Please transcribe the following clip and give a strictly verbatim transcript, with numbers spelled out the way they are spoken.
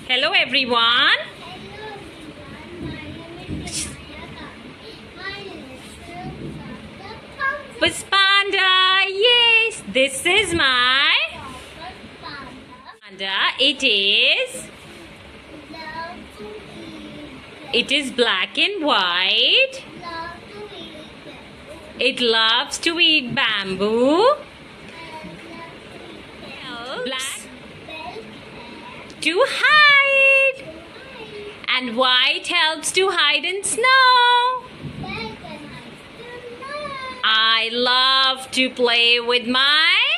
Hello everyone. Hello everyone, my name is Vinaya Kami. My name is Panda. Puss Panda. Yes, this is my Panda. panda. It is. Love to eat. It is black and white. Love to eat. It loves to eat bamboo. Black to hide. And white helps to hide in snow. I love to play with my